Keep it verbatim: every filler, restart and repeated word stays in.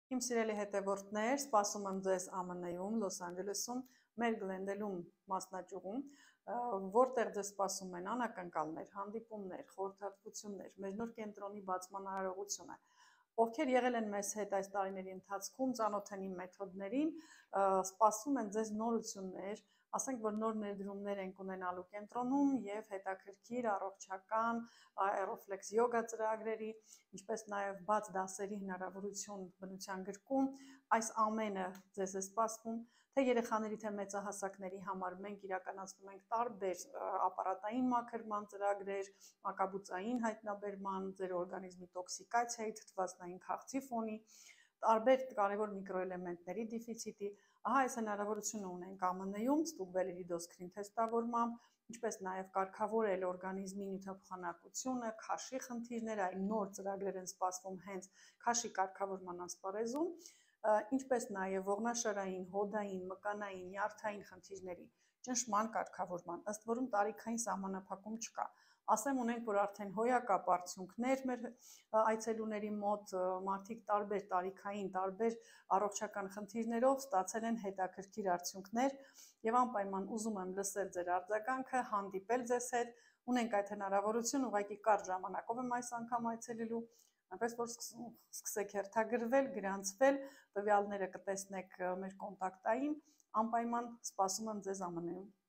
Իմ սիրելի հետևորդներ, սպասում եմ ձեզ Ա Մ Ն-ում, Լոս Անջելեսում, մեր Գլենդելում մասնաճյուղում, որտեղ ձեզ սպասում են անակնկալներ, հանդիպումներ, խորհրդատվություններ, մեր նոր կենտրոնի բացման արարողությունը։ Ովքեր եղել են մեզ հետ այս տարիների ընթացքում, ծանոթ են իմ մեթոդներին, սպասում են ձեզ նորություններ, ասենք, որ նոր ներդրումներ ենք ունենալու կենտրոնում և հետաքրքիր առողջական Aeroflex յոգա ծրագրերի, ինչպես նաև բաց դասերի հնարավորություն բնության գրկում, այս ամենը ձեզ է սպասվում, թե երեխաների, թե մեծահասակների համար մենք իրականացնում ենք տարբեր ապարատային մաքրման ծրագրեր, մակաբուծային հայտնաբերման, ձեր օրգանիզմի տոքսիկացիայի, թթվածնային քաղցի ֆոնի, տարբեր կարևոր միկրոէլեմենտների դեֆիցիտի, ահա այս հնարավորությունը ունենք Ա Մ Ն-ում, ստուգվել լիդոսկրին թեստավորմամբ, ինչպես նաև կարգավորել օրգանիզմի նյութափոխանակությունը, քաշի խնդիրները, այն նոր ծրագրեր են սպասվում հենց քաշի կարգավորման ասպարեզում, ինչպես նաև ողնաշարային, հոդային, մկանային, նյարդային խնդիրների ճնշման կարգավորման, ըստ որում տարիքային սահմանափակում չկա։ Ասեմ ունենք, որ արդեն հոյակապ արդյունքներ մեր այցելուների մոտ, մարդիկ տարբեր տարիքային, տարբեր առողջական խնդիրներով ստացել են հետաքրքիր արդյունքներ և անպայման ուզում եմ լսել ձեր արձագանքը, հանդիպել ձեզ հետ, ունենք այդ հնարավորություն, ուղղակի կարճ ժամանակով եմ այս անգամ այցելելու, այնպես որ սկսեք հերթագրվել, գրանցվել, տվյալները կտեսնեք մեր կոնտակտային, անպայման սպասում եմ ձեզ Ա Մ Ն-ում։